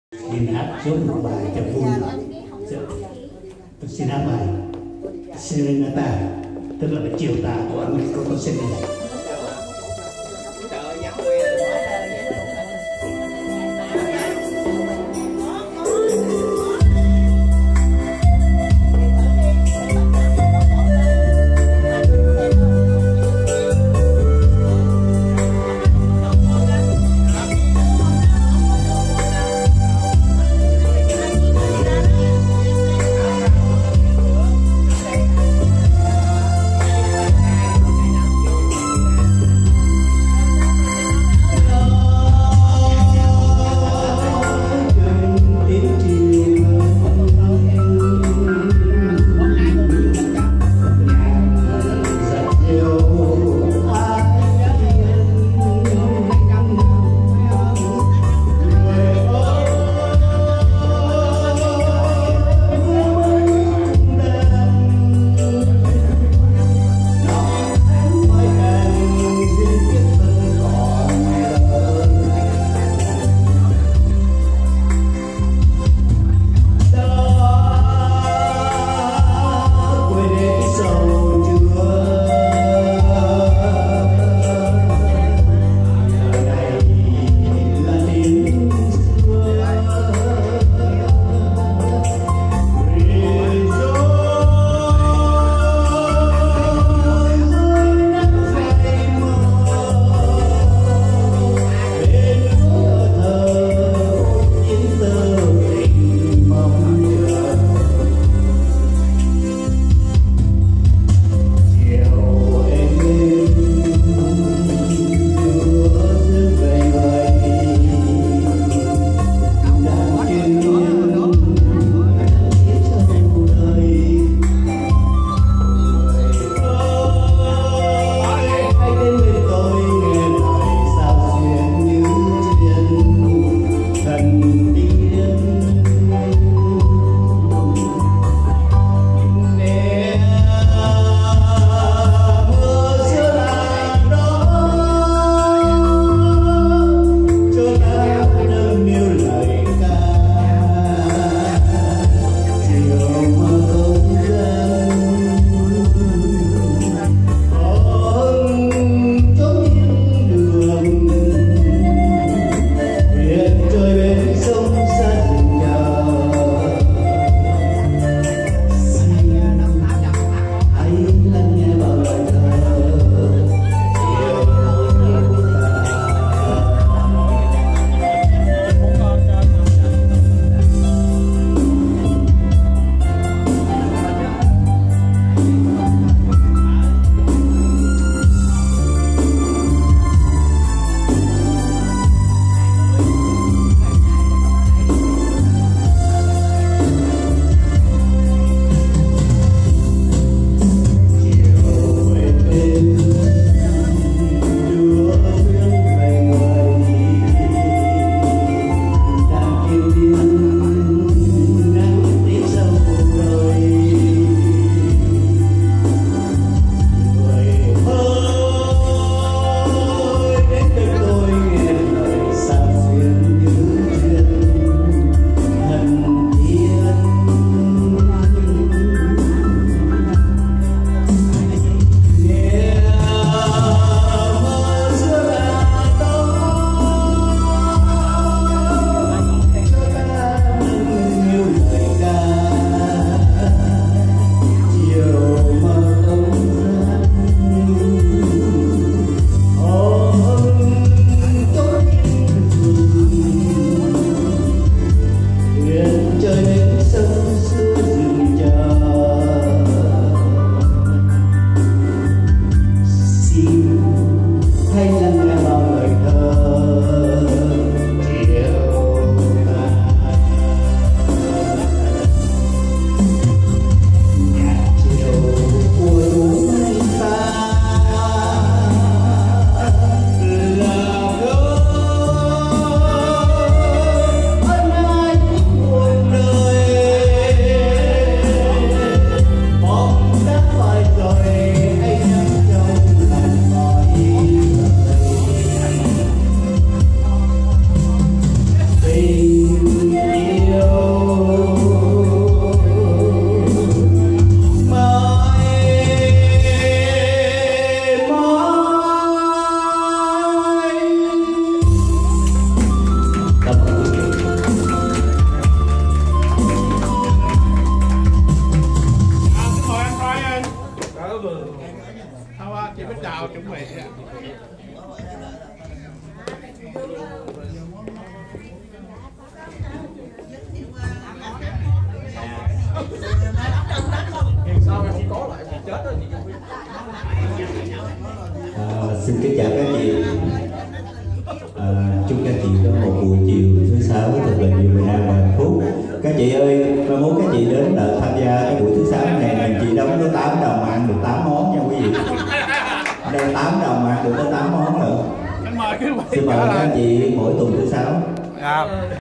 Xin hát chốt một bài cho vui. Tôi xin hát bài Serenata, tức là chiều tà của Americo Rossini. Xin kính chào các chị. Chúc các chị có một buổi chiều thứ sáu thật là nhiều niềm vui và hạnh phúc. Các chị ơi, mai mốt các chị đến là tham gia cái buổi thứ sáu này, mình chỉ đóng có 8 đồng mà ăn được 8 món nha quý vị. Ở đây 8 đồng mà ăn được có 8 món nữa. Xin mời các chị mỗi tuần thứ sáu.